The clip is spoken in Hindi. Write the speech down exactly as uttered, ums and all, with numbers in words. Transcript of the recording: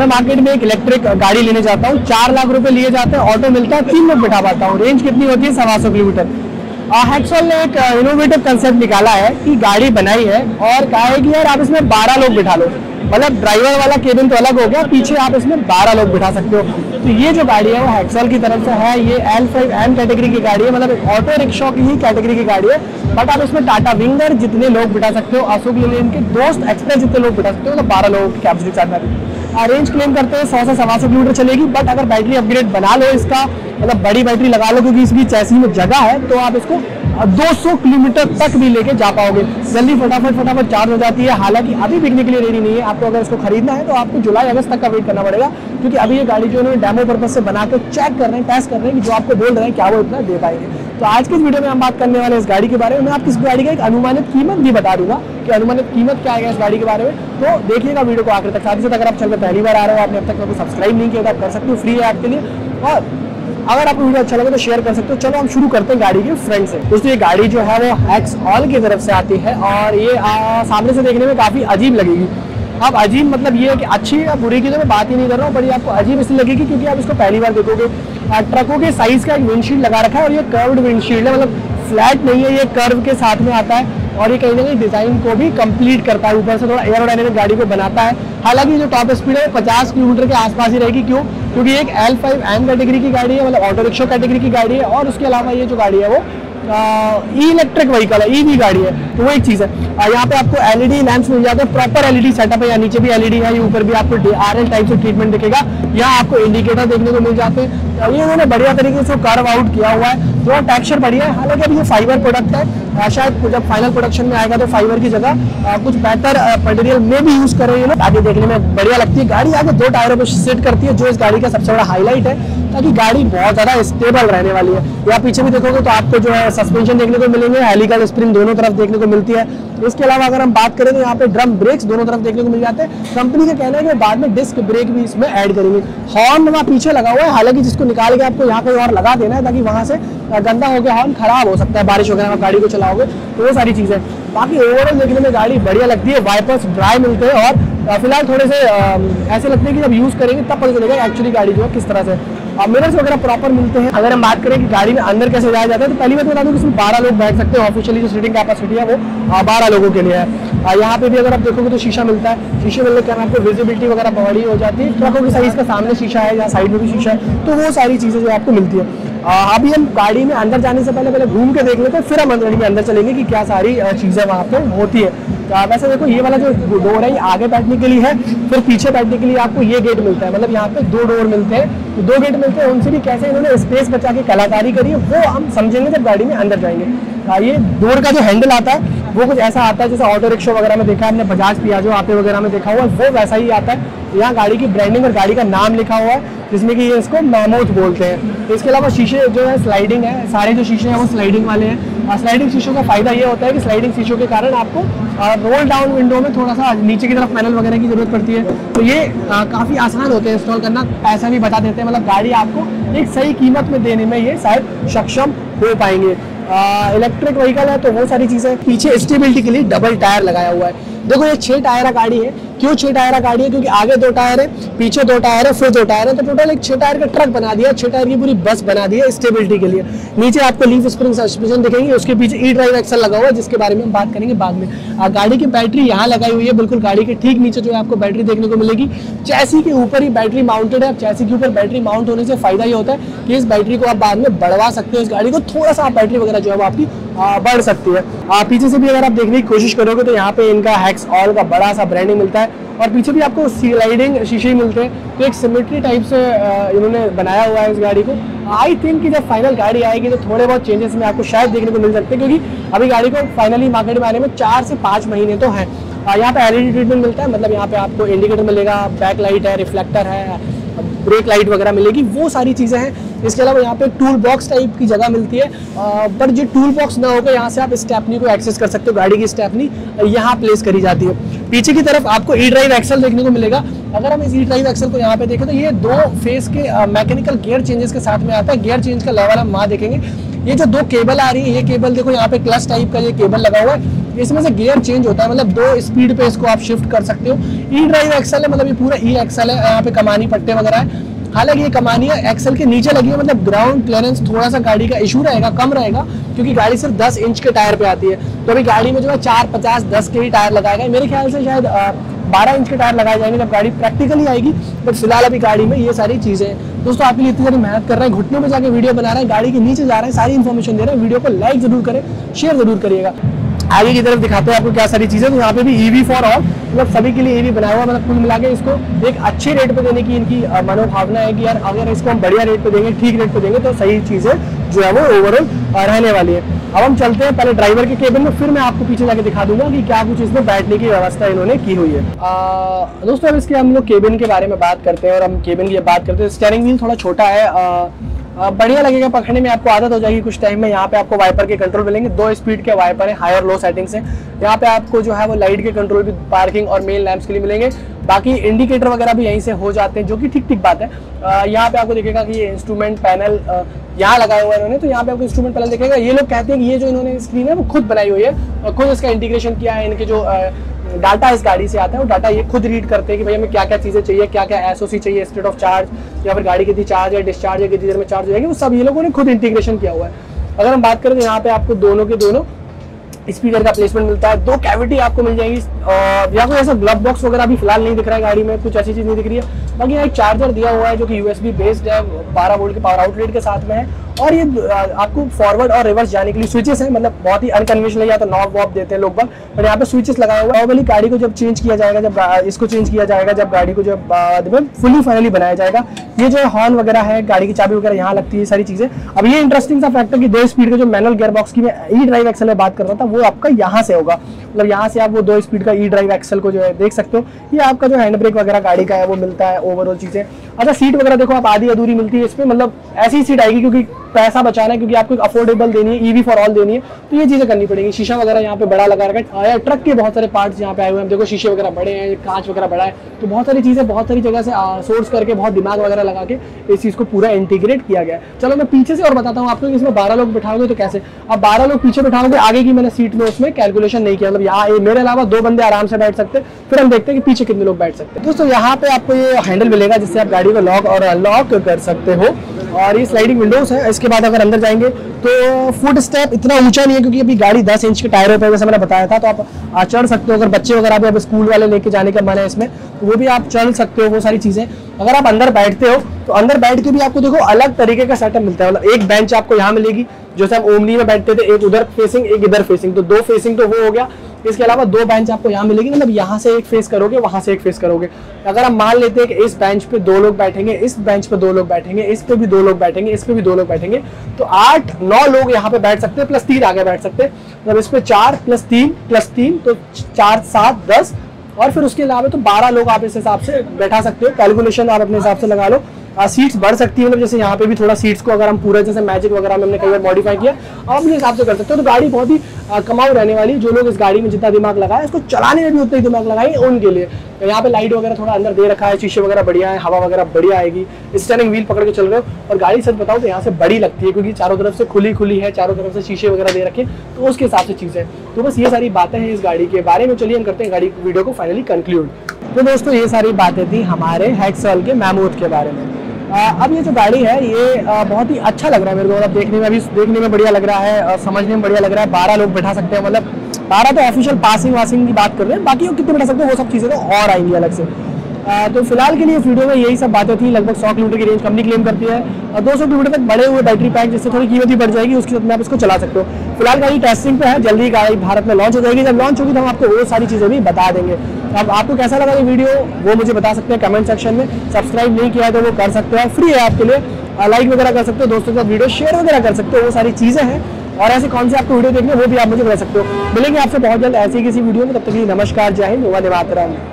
मार्केट में एक इलेक्ट्रिक गाड़ी लेने जाता हूँ, चार लाख रुपए लिए जाते हैं, ऑटो मिलता है, तीन लोग बिठा पाता हूँ। रेंज कितनी होती है? सवा सौ किलोमीटर। हेक्सॉल ने एक इनोवेटिव कंसेप्ट निकाला है कि गाड़ी बनाई है और कहा है कि यार आप इसमें बारह लोग बिठा लो, मतलब ड्राइवर वाला केबिन तो अलग हो गया, पीछे आप इसमें बारह लोग बिठा सकते हो। तो ये जो गाड़ी है वो हेक्सॉल की तरफ से है। ये एल फाइव एम कैटेगरी की गाड़ी है, मतलब ऑटो रिक्शा की ही कैटेगरी की गाड़ी है, बट आप इसमें टाटा विंगर जितने लोग बिठा सकते हो, अशोक लेलैंड के दोस्त एक्सप्रेस जितने लोग बिठा सकते हो, मतलब बारह लोगों की कैपेसिटी के साथ। रेंज क्लेम करते हैं सौ से सवा सौ किलोमीटर चलेगी, बट अगर बैटरी अपग्रेड बना लो इसका, मतलब बड़ी बैटरी लगा लो क्योंकि इसकी चैसी में जगह है, तो आप इसको दो सौ किलोमीटर तक भी लेके जा पाओगे। जल्दी फटाफट फटाफट चार्ज हो जाती है। हालांकि अभी बिकने के लिए रेडी नहीं है, आपको अगर इसको खरीदना है तो आपको जुलाई अगस्त तक का वेट करना पड़ेगा, क्योंकि अभी ये गाड़ी जो उन्होंने डेमो पर्पज से बना के चेक कर रहे हैं, टेस्ट कर रहे हैं कि जो आपको बोल रहे हैं क्या वो इतना दे पाएंगे। तो आज की इस वीडियो में हम बात करने वाले इस गाड़ी के बारे में। मैं आपकी इस गाड़ी का एक अनुमानित कीमत भी बता दूंगा कि अनुमानित कीमत क्या आएगा इस गाड़ी के बारे में, तो देखिएगा वीडियो को आखिर तक। साथ ही साथ अगर आप चैनल पर पहली बार आ रहे हो, आपने अब तक मेरे को सब्सक्राइब नहीं किया तो आप कर सकते हो, फ्री है आपके लिए। और अगर आपको वीडियो अच्छा लगे तो शेयर कर सकते हो। चलो हम शुरू करते हैं गाड़ी के फ्रंट से। दोस्तों ये गाड़ी जो है वो हेक्सॉल की तरफ से आती है और ये आ, सामने से देखने में काफ़ी अजीब लगेगी। अब अजीब मतलब ये है कि अच्छी या बुरी की तो मैं बात ही नहीं कर रहा हूँ, पर ये आपको अजीब इसलिए लगेगी क्योंकि आप इसको पहली बार देखोगे। ट्रकों के साइज का एक विंडशील्ड लगा रखा है और ये कर्व्ड विंडशील्ड है, मतलब फ्लैट नहीं है, ये कर्व के साथ में आता है और ये कहीं ना कहीं डिजाइन को भी कंप्लीट करता है, ऊपर से थोड़ा एयरोडायनेमिक गाड़ी को बनाता है। हालांकि जो टॉप स्पीड है पचास किलोमीटर के आसपास ही रहेगी। क्यों? क्योंकि एक एल फाइव एम कैटेगरी की गाड़ी है, मतलब ऑटो रिक्शा कैटेगरी की गाड़ी है, और उसके अलावा ये जो गाड़ी है वो इलेक्ट्रिक व्हीकल है, ईवी गाड़ी है, तो वो एक चीज़ है। यहाँ पे आपको एलईडी लैंप्स मिल जाते हैं, प्रॉपर एलईडी सेटअप है, या नीचे भी एलईडी है, ये ऊपर भी आपको आरएल टाइप से ट्रीटमेंट दिखेगा। यहाँ आपको इंडिकेटर देखने को मिल जाते हैं। ये उन्होंने बढ़िया तरीके से कर्व आउट किया हुआ है, जो टेक्सचर बढ़िया है। हालांकि अभी ये फाइबर प्रोडक्ट है, शायद जब फाइनल प्रोडक्शन में आएगा तो फाइबर की जगह कुछ बेहतर मटेरियल में भी यूज करें ये लोग, ताकि देखने में बढ़िया लगती है। गाड़ी आगे दो टायरों पर सेट करती है, जो इस गाड़ी का सबसे बड़ा हाईलाइट है, ताकि गाड़ी बहुत ज्यादा स्टेबल रहने वाली है। या पीछे भी देखोगे तो आपको जो है सस्पेंशन देखने को मिलेंगे, हेलिकल स्प्रिंग दोनों तरफ देखने को मिलती है। इसके अलावा अगर हम बात करें तो यहाँ पे ड्रम ब्रेक्स दोनों तरफ देखने को मिल जाते हैं। कंपनी का कहना है कि बाद में डिस्क ब्रेक भी इसमें ऐड करेंगे। हॉर्न वहाँ पीछे लगा हुआ है, हालांकि जिसको निकाल के आपको यहाँ पे और लगा देना है, ताकि वहाँ से गंदा होकर हॉर्न खराब हो सकता है बारिश वगैरह में गाड़ी को चलाओगे, तो वो सारी चीजें। बाकी ओवरऑल देखने में गाड़ी बढ़िया लगती है। वाइपर्स ड्राई मिलते हैं और फिलहाल थोड़े से ऐसे लगते हैं कि जब यूज करेंगे तब पता चलेगा एक्चुअली गाड़ी जो है किस तरह से। मिरर्स वगैरह प्रॉपर मिलते हैं। अगर हम बात करें कि गाड़ी में अंदर कैसे जाया जाता है, तो पहली बात बता दूं कि इसमें बारह लोग बैठ सकते हैं। ऑफिशियली जो सीटिंग कैपेसिटी है वो बारह लोगों के लिए है। यहाँ पे भी अगर आप देखोगे तो शीशा मिलता है, शीशे मिलने के कारण आपको विजिबिलिटी वगैरह बड़ी हो जाती है। ट्रकों की साइज का सामने शीशा है, यहाँ साइड में भी शीशा है, तो वो सारी चीजें जो आपको मिलती है। अभी हम गाड़ी में अंदर जाने से पहले पहले घूम के देख लेते हैं, फिर हम अंदर के अंदर चलेंगे कि क्या सारी चीजें वहाँ पे होती है। वैसे देखो ये वाला जो डोर है ये आगे बैठने के लिए है, फिर पीछे बैठने के लिए आपको ये गेट मिलता है, मतलब यहाँ पे दो डोर मिलते हैं, तो दो गेट मिलते हैं। उनसे भी कैसे इन्होंने स्पेस बचा के कलाकारी करी है वो हम समझेंगे जब गाड़ी में अंदर जाएंगे। ये डोर का जो हैंडल आता है वो कुछ ऐसा आता है जैसे ऑटो रिक्शा वगैरह में देखा है हमने, बजाज पियाजो आते वगैरह में देखा हुआ है, वो वैसा ही आता है। यहाँ गाड़ी की ब्रांडिंग और गाड़ी का नाम लिखा हुआ है, जिसमें कि ये इसको मैमोथ बोलते हैं। इसके अलावा शीशे जो है स्लाइडिंग है, सारे जो शीशे हैं वो स्लाइडिंग वाले हैं। स्लाइडिंग शीशों का फायदा ये होता है कि स्लाइडिंग शीशों के कारण आपको रोल डाउन विंडो में थोड़ा सा नीचे की तरफ पैनल वगैरह की जरूरत पड़ती है, तो ये काफ़ी आसान होते हैं इंस्टॉल करना, पैसा भी बचा देते हैं। मतलब गाड़ी आपको एक सही कीमत में देने में ये शायद सक्षम हो पाएंगे। इलेक्ट्रिक व्हीकल है तो वो सारी चीज़ें। पीछे स्टेबिलिटी के लिए डबल टायर लगाया हुआ है। देखो ये छह टायरा गाड़ी है। क्यों छह टायरा गाड़ी है? क्योंकि आगे दो टायर है, पीछे दो टायर है, फिर दो टायर है, तो टोटल एक छह टायर का ट्रक बना दिया, छह टायर की पूरी बस बना दी है स्टेबिलिटी के लिए। नीचे आपको लीफ स्प्रिंग सस्पेंशन दिखेंगे, उसके पीछे ई ड्राइव एक्सल लगा हुआ है, जिसके बारे में हम बात करेंगे बाद में। आ, गाड़ी की बैटरी यहाँ लगाई हुई है, बिल्कुल गाड़ी के ठीक नीचे जो है आपको बैटरी देखने को मिलेगी। चैसी के ऊपर ही बैटरी माउंटेड है। चैसी के ऊपर बैटरी माउंट होने से फायदा ये होता है कि इस बैटरी को आप बाद में बढ़वा सकते हो, इस गाड़ी को थोड़ा सा बैटरी वगैरह जो है वो आपकी बढ़ सकती है। आ, पीछे से भी अगर आप देखने की कोशिश करोगे तो यहाँ पे इनका हेक्सऑल का बड़ा सा ब्रांडिंग मिलता है, और पीछे भी आपको स्लाइडिंग शीशे मिलते हैं। तो एक सिमेट्री टाइप से इन्होंने बनाया हुआ है इस गाड़ी को। आई थिंक कि जब फाइनल गाड़ी आएगी तो थोड़े बहुत चेंजेस में आपको शायद देखने को मिल सकते हैं, क्योंकि अभी गाड़ी को फाइनली मार्केट में आने में चार से पाँच महीने तो हैं। यहाँ पे एलईडी ट्रीटमेंट मिलता है, मतलब यहाँ पे आपको इंडिकेटर मिलेगा, बैक लाइट है, रिफ्लेक्टर है, ब्रेक लाइट वगैरह मिलेगी, वो सारी चीज़ें हैं। इसके अलावा यहाँ पे टूल बॉक्स टाइप की जगह मिलती है, पर जो टूल बॉक्स ना होकर यहाँ से आप स्टेपनी को एक्सेस कर सकते हो। गाड़ी की स्टेपनी यहाँ प्लेस करी जाती है। पीछे की तरफ आपको ई ड्राइव एक्सल देखने को मिलेगा। अगर हम इस ई ड्राइव एक्सल को यहाँ पे देखें तो ये दो फेस के मैकेनिकल गियर चेंजेस के साथ में आता है। गियर चेंज का लेवल हम वहाँ देखेंगे। ये जो दो केबल आ रही है, ये केबल देखो यहाँ पे क्लच टाइप का ये केबल लगा हुआ है, इसमें से गियर चेंज होता है, मतलब दो स्पीड पे इसको आप शिफ्ट कर सकते हो। ई ड्राइव एक्सेल है, मतलब ये पूरा ई एक्सेल है, यहाँ पे कमानी पट्टे वगैरह है। हालांकि ये कमानियाँ एक्सेल के नीचे लगी है, मतलब ग्राउंड क्लियरेंस थोड़ा सा गाड़ी का इशू रहेगा, कम रहेगा, क्योंकि गाड़ी सिर्फ दस इंच के टायर पे आती है। तो अभी गाड़ी में जो है चार पचास दस के ही टायर लगाए गए, मेरे ख्याल से शायद बारह इंच के टायर लगाए जाएंगे जब गाड़ी प्रैक्टिकली आएगी। बट फिलहाल अभी गाड़ी में ये सारी चीजें हैं। दोस्तों आपके लिए इतनी सारी मेहनत कर रहे हैं, घुटनों में जाके वीडियो बना रहे हैं, गाड़ी के नीचे जा रहे हैं, सारी इन्फॉर्मेशन दे रहे हैं। वीडियो को लाइक जरूर करें, शेयर जरूर करिएगा। आगे की तरफ दिखाते हैं आपको क्या सारी चीजें। तो यहाँ पे भी ईवी फॉर ऑल, मतलब सभी के लिए ईवी बनाया हुआ, मतलब कुल मिला के इसको एक अच्छे रेट पे देने की इनकी मनोभावना है कि यार अगर इसको हम बढ़िया रेट पे देंगे, ठीक रेट पे देंगे, तो सही चीजें जो है वो ओवरऑल रहने वाली है। अब हम चलते हैं पहले ड्राइवर के केबिन में, फिर मैं आपको पीछे जाके दिखा दूंगा कि क्या कुछ इसमें बैठने की व्यवस्था इन्होंने की हुई है। आ, दोस्तों अब इसके हम लोग केबिन के बारे में बात करते हैं, और हम केबिन की बात करते हैं। स्टीयरिंग व्हील थोड़ा छोटा है, आ, बढ़िया लगेगा पकड़ने में, आपको आदत हो जाएगी कुछ टाइम में। यहाँ पे आपको वाइपर के कंट्रोल मिलेंगे, दो स्पीड के वाइपर है, हाई और लो सेटिंग से। यहाँ पे आपको जो है वो लाइट के कंट्रोल भी पार्किंग और मेन लैंप्स के लिए मिलेंगे। बाकी इंडिकेटर वगैरह भी यहीं से हो जाते हैं, जो कि ठीक ठीक बात है। यहाँ पे आपको दिखेगा कि ये इंस्ट्रूमेंट पैनल यहाँ लगाया हुआ है इन्होंने, तो यहाँ पे आपको इंस्ट्रूमेंट पैनल दिखेगा। ये लोग कहते हैं कि ये जो इन्होंने स्क्रीन है वो खुद बनाई हुई है, और खुद इसका इंटीग्रेशन किया है। इनके जो डाटा इस गाड़ी से आता है वो डाटा ये खुद रीड करते हैं कि भाई हमें क्या क्या चीजें चाहिए, क्या क्या एसओसी चाहिए, स्टेट ऑफ चार्ज, या फिर गाड़ी कितनी चार्ज है, डिस्चार्ज है, कितनी देर में चार्ज हो जाएगी, वो सब ये लोगों ने खुद इंटीग्रेशन किया हुआ है। अगर हम बात करें तो यहाँ पे आपको दोनों के दोनों स्पीकर का प्लेसमेंट मिलता है, दो कैविटी आपको मिल जाएगी। या कोई ऐसा ग्लव बॉक्स वगैरह भी फिलहाल नहीं दिख रहा है गाड़ी में, कुछ ऐसी चीज नहीं दिख रही है। बाकी यहाँ एक चार्जर दिया हुआ है जो कि यूएसबी बेस्ड है, बारह वोल्ट के पावर आउटलेट के साथ में है। और ये आपको फॉरवर्ड और रिवर्स जाने के लिए स्विचेस हैं, मतलब बहुत ही अनकन्वेंशनल, या तो नॉब वॉब देते हैं लोग बाग, पर यहाँ पे स्विचेस लगाए हुए हैं। नॉर्मली गाड़ी को जब चेंज किया जाएगा, जब इसको चेंज किया जाएगा, जब गाड़ी को जब बाद में फुली फाइनली बनाया जाएगा, ये जो हॉर्न वगैरह है, गाड़ी की चाबी वगैरह यहाँ लगती है, सारी चीजें। अब ये इंटरेस्टिंग सा फैक्टर कि दो स्पीड का जो मैनुअल गियर बॉक्स की मैं ई ड्राइव एक्सेल में बात कर रहा था, वो आपका यहाँ से होगा, मतलब यहाँ से आप वो दो स्पीड का ई ड्राइव एक्सेल को जो है देख सकते हो। ये आपका जो हैंड ब्रेक वगैरह गाड़ी का है वो मिलता है, ओवरऑल चीजें। अच्छा सीट वगैरह देखो आप आधी अधूरी मिलती है इसमें, मतलब ऐसी सीट आएगी क्योंकि पैसा बचाना है, क्योंकि आपको अफोर्डेबल देनी है, ईवी फॉर ऑल देनी है, तो ये चीजें करनी पड़ेगी। शीशा वगैरह यहाँ पे बड़ा लगा रखा है, ट्रक के बहुत सारे पार्ट्स यहाँ पे आए हुए हैं, देखो शीशे वगैरह बड़े हैं, कांच वगैरह बड़ा है, तो बहुत सारी चीजें बहुत सारी जगह से सोर्स करके बहुत दिमाग वगैरह लगा के इस चीज को पूरा इंटीग्रेट किया गया है। चलो मैं पीछे से और बताता हूँ आपको कि इसमें बारह लोग बैठाओगे तो कैसे। अब बारह लोग पीछे बैठाओगे, आगे की मैंने सीट में उसमें कैलकुलेशन नहीं किया, मतलब यहाँ मेरे अलावा दो बंदे आराम से बैठ सकते, फिर हम देखते हैं कि पीछे कितने लोग बैठ सकते हैं। दोस्तों यहाँ पे आपको ये हैंडल मिलेगा जिससे आप गाड़ी को लॉक और अनलॉक कर सकते हो, और ये स्लाइडिंग विंडोज है। इसके बाद अगर अंदर जाएंगे तो फुट स्टेप इतना ऊंचा नहीं है, क्योंकि अभी गाड़ी दस इंच के टायरों पे जैसे मैंने बताया था, तो आप चढ़ सकते हो। अगर बच्चे वगैरह भी अब स्कूल वाले लेके जाने का मन है इसमें, तो वो भी आप चढ़ सकते हो, वो सारी चीजें। अगर आप अंदर बैठते हो तो अंदर बैठ के भी आपको देखो अलग तरीके का सेटअप मिलता है, मतलब एक बेंच आपको यहाँ मिलेगी, जैसे हम ओमनी में बैठते थे, एक उधर फेसिंग एक इधर फेसिंग, तो दो फेसिंग तो वो हो गया। इसके अलावा दो बेंच आपको यहाँ मिलेगी, मतलब यहाँ से एक फेस करोगे, वहां से एक फेस करोगे। अगर हम मान लेते हैं कि इस बेंच पे दो लोग बैठेंगे, इस बेंच पे दो लोग बैठेंगे, इस पे भी दो लोग बैठेंगे, इस पे भी दो लोग बैठेंगे, तो आठ नौ लोग यहाँ पे बैठ सकते हैं, प्लस तीन आगे बैठ सकते हैं। मतलब इस पे चार प्लस तीन प्लस तीन तो चार सात दस, और फिर उसके अलावा तो बारह लोग आप इस हिसाब से बैठा सकते हो। कैलकुलेशन आप अपने हिसाब से लगा लो। सीट्स बढ़ सकती है, मतलब जैसे यहाँ पे भी थोड़ा सीट्स को अगर हम पूरा जैसे मैजिक वगैरह में हमने कई बार मॉडिफाई किया, आप अपने हिसाब से कर सकते हो। तो गाड़ी बहुत ही कमाऊ रहने वाली, जो लोग इस गाड़ी में जितना दिमाग लगाए, इसको चलाने में भी उतना ही दिमाग लगाए उनके लिए। तो यहाँ पे लाइट वगैरह थोड़ा अंदर दे रखा है, शीशे वगैरह बढ़िया है, हवा वगैरह बढ़िया आएगी। स्टीयरिंग व्हील पकड़ के चल रहे हो, और गाड़ी सच बताओ तो यहाँ से बड़ी लगती है, क्योंकि चारों तरफ से खुली खुली है, चारों तरफ से शीशे वगैरह दे रखे, तो उसके हिसाब से चीज़ है। तो बस ये सारी बातें हैं इस गाड़ी के बारे में। चलिए हम करते हैं गाड़ी वीडियो को फाइनली कंक्लूड। तो दोस्तों ये सारी बातें थी हमारे हेक्सॉल के मैमोथ के बारे में। आ, अब ये जो गाड़ी है ये आ, बहुत ही अच्छा लग रहा है मेरे को, मतलब देखने में भी देखने में बढ़िया लग रहा है, और समझने में बढ़िया लग रहा है। बारह लोग बैठा सकते हैं, मतलब बारह तो ऑफिशियल पासिंग वासिंग की बात कर रहे हैं, बाकी वो कितने बैठा सकते हैं वो सब चीज़ें तो और आएंगी अलग से। आ, तो फिलहाल के लिए वीडियो में यही सब बातें थी। लगभग सौ किलोमीटर की रेंज कंपनी क्लेम करती है, और दो सौ किलोमीटर तक बड़े हुए बैटरी पैक, जिससे थोड़ी कीमत भी बढ़ जाएगी, उसके साथ में आप इसको चला सकते हो। फिलहाल गाड़ी टेस्टिंग पे है, जल्दी गाड़ी भारत में लॉन्च हो जाएगी। जब लॉन्च होगी तो हम आपको वो सारी चीज़ें भी बता देंगे। अब आपको कैसा लगा ये वीडियो वो मुझे बता सकते हैं कमेंट सेक्शन में। सब्सक्राइब नहीं किया है तो वो कर सकते हो, फ्री है आपके लिए। लाइक वगैरह कर सकते हो, दोस्तों के साथ वीडियो शेयर वगैरह कर सकते हो, वो सारी चीज़ें हैं। और ऐसे कौन से आपको वीडियो देखने वो भी आप मुझे बता सकते हो। मिलेंगे आपसे बहुत जल्द ऐसी किसी वीडियो में, तब तक के लिए नमस्कार, जय हिंद, वंदे मातरम।